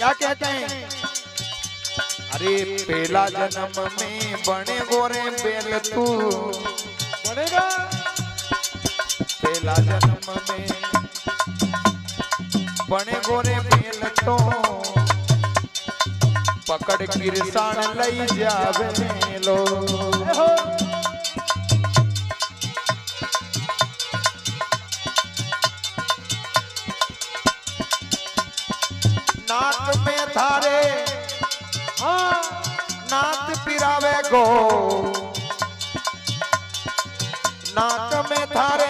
क्या कहते हैं? अरे पहला जन्म में बने गोरे बेल तू बनेगा। पहला जन्म में बने गोरे बेल तो पकड़ किरसान लई जावे लो। नाक में थारे हाँ नाक पिरावे गो, नाक में थारे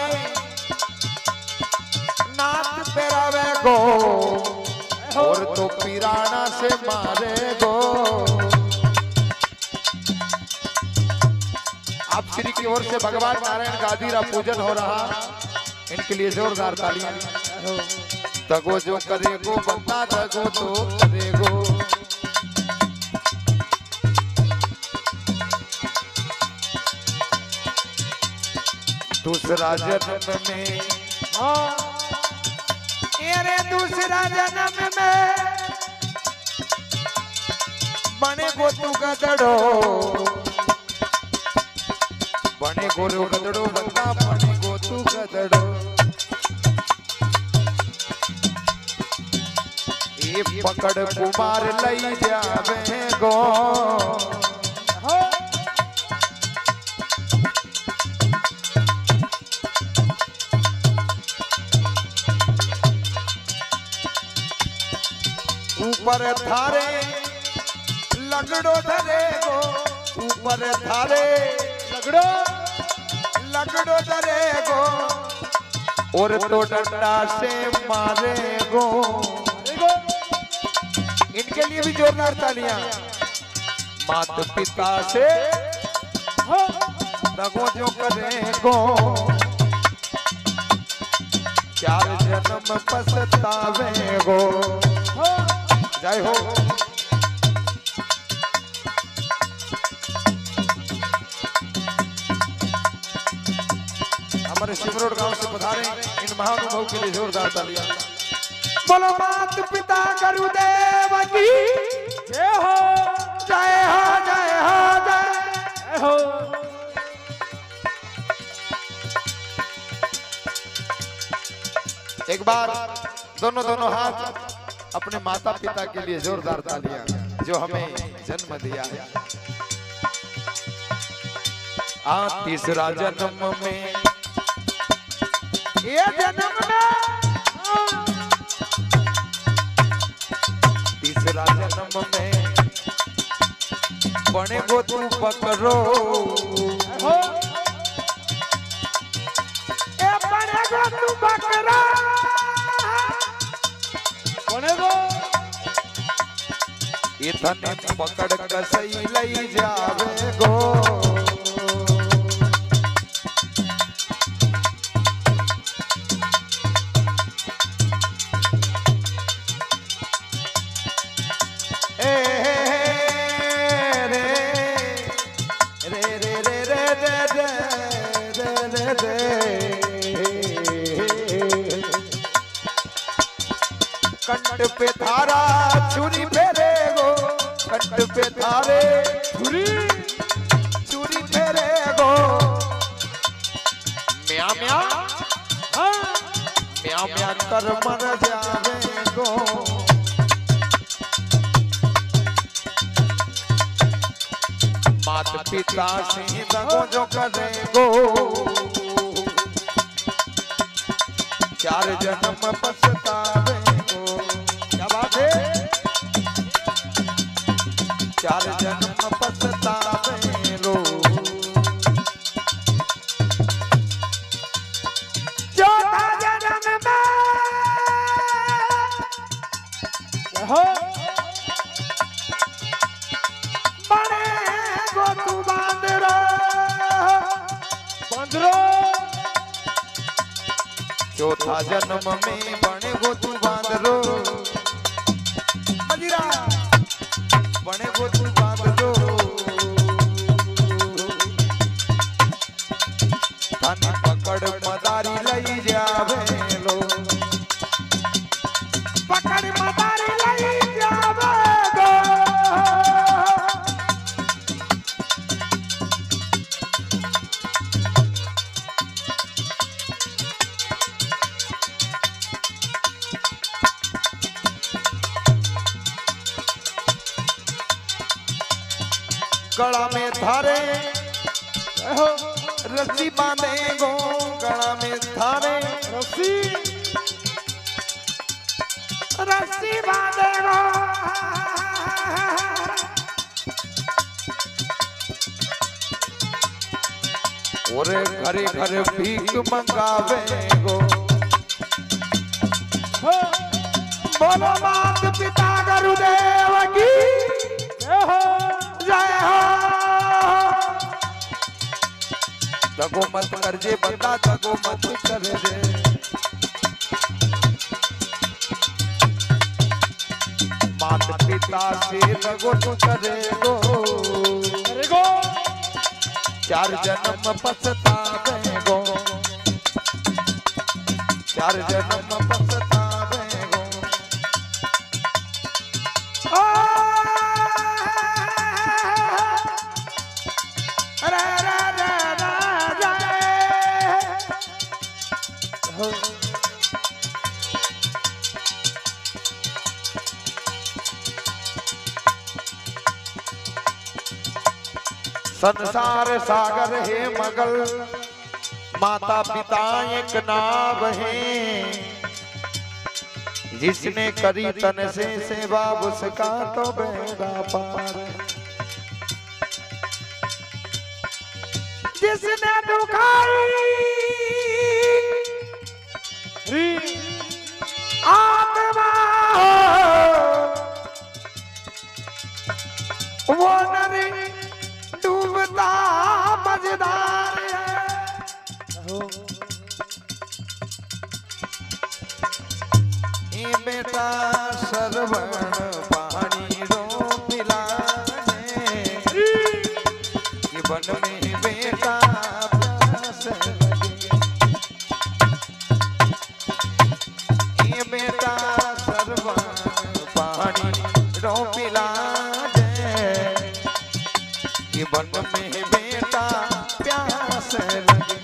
नाक पिरावे गो, और तो पिराना से मारे गो। आप श्री की ओर से भगवान नारायण का आदि पूजन हो रहा, इनके लिए जोरदार तालियां। तगो जो करेगो बंदा तगो तो करेगो। दूसरा जन्म में हाँ अरे दूसरा जन्म में बने गो तू गदड़ो, बने गोरो गदड़ो बंदा बने गो तू गदड़ो। ये पकड़ कुमार लई जावे गो, ऊपर थारे लगड़ो धरे गो, ऊपर थारे लगड़ो लगड़ो धरे गो, और तो डंडा से मारे गो। इनके लिए भी जोरदार तालियां। मात पिता से दगो जो करेगो, चार जन्म पछतावेगो। जय हो। हमारे शिवरोड गांव से पधारे इन महानुभव के लिए जोरदार तालियां। बोलो मात पिता गुरुदेव की जय हो जय हो जय हो जय हो। एक बार दोनों हाथ अपने माता पिता के लिए जोरदार तालियां, जो हमें जन्म दिया है। तीसरा जन्म में ये जन्म में तीसरा जन्म में बने गो तू पकड़ो, ए बने गो तू पकड़ो, बनेगो इतने पकड़ कसई लई जावे गो। कंठ पे थारा छुरी फेरे गो, कंठ पे थारे छुरी फेरे गो। म्या म्या म्या म्या कर मर जावे गो। मात पिता से दगो जो करे गो, चार जन्म पछतावे गो। क्या बात है? चार जन्म पछतावे लो। चौथा जन्म में हो बने गो तू बांदरो, बंदरो। चौथा जन्म में बने गो तू बांदरो, मजीरा बने गो तू बांदरो। थानी पकड़ मदारी लई जावे लो, पकड़ मदारी लई जावे गला में थारे जय हो रस्सी बांधे गो, गला में थारे रस्सी रस्सी बांधे गो। और घरे घरे भीख मंगावे गो। हो बोलो मात पिता गुरुदेव की जय हो जय हो। दगो मत कर जे बंदा, दगो मत कर जे। मात पिता से दगो तो करे गो, अरे गो 4 जन्म पछतावे गो, 4 जन्म पछतावे गो। रे रे रे रे हो संसार सागर है मगल, माता पिता एक नाव है। जिसने करी तन से सेवा उसका तो बेड़ा पार। जिसने दुखाई आत्मा वो नरी डूबता मजेदार है। हो ए बेटा सरवण पानी रो पिलाने, जीवन में बेटा प्यास लगे। ए बेटा सरवण पानी रो पिलाने, जीवन में बेटा प्यास लगे।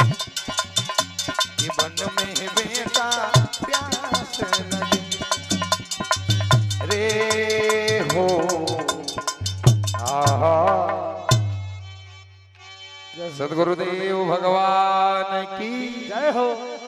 जीवन में बेटा प्यास लगे। रे हो आहा। सद्गुरुदेव भगवान की जय हो।